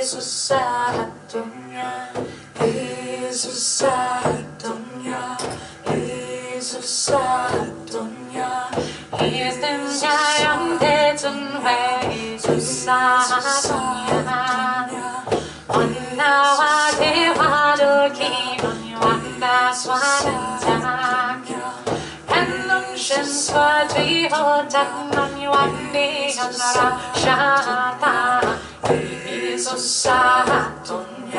Jesus Adonai, Jesus Adonai, Jesus Adonai. He's the giant hidden way, Jesus Adonai. One now I give out a key, one that's one attack. And oceans for three hotan, one day and Shata. Jesus Adonai,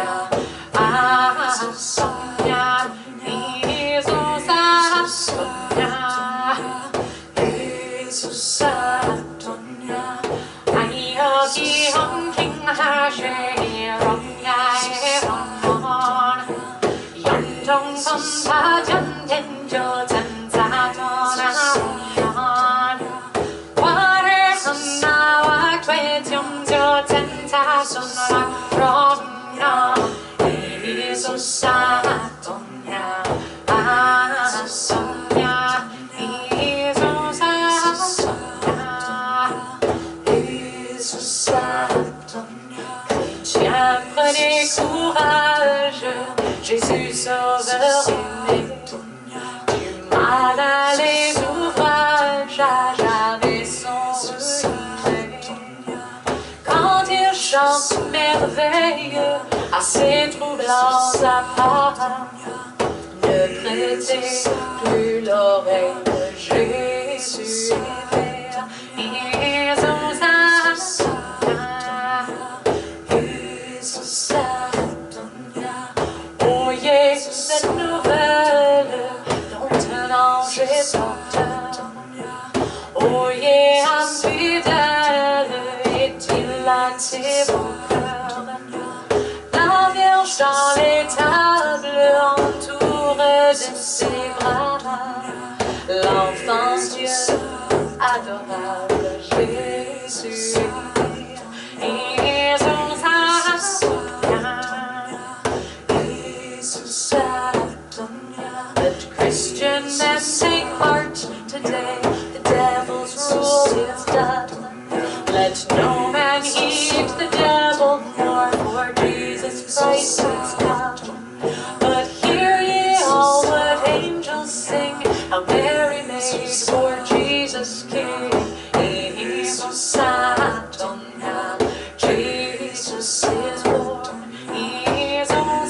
Adonai, Jesus Adonai, Jesus Adonai. 여기 헌팅하시러 야에런 영정선사전 된조전사 전하면 화를 선나와 되정조전사 전하라 그러면 예수 아도냐 아도냐 예수 Apprenez courage, Jésus sauveur aimé. Du mal à les ouvrages, à jamais sans regret. Quand il chante merveilleux à ses troublants apparats, ne prêtez plus l'oreille de Jésus est vers. Cette nouvelle dont un ange est porteur. Oyez, infidèle, est-il attiré vos cœurs? La Vierge dans les tables entourée de ses bras. L'enfant Dieu adorable, Jésus. Christian men take heart today, the devil's rule is done. Let no man heed the devil more, for Jesus Christ is come. But hear ye all what angels sing, how Mary made for Jesus King. Jesus Adonai, Jesus is born. Jesus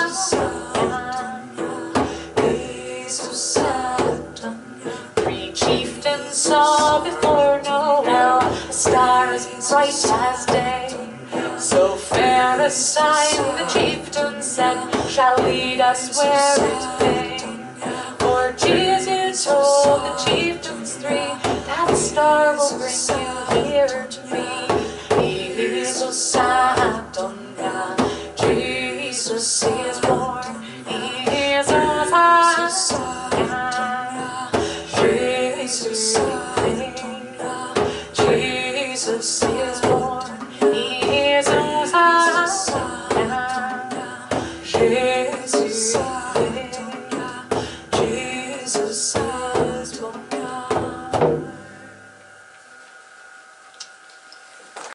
saw before Noel a star as bright as day. So fair a sign the chieftain said shall lead us where it may. For Jesus told the chieftains three that the star will bring you here to me. Jesus Adonai, Jesus is born. Jesus Adonai, Jesus. Jesus is born, Jesus Adonai, Jesus.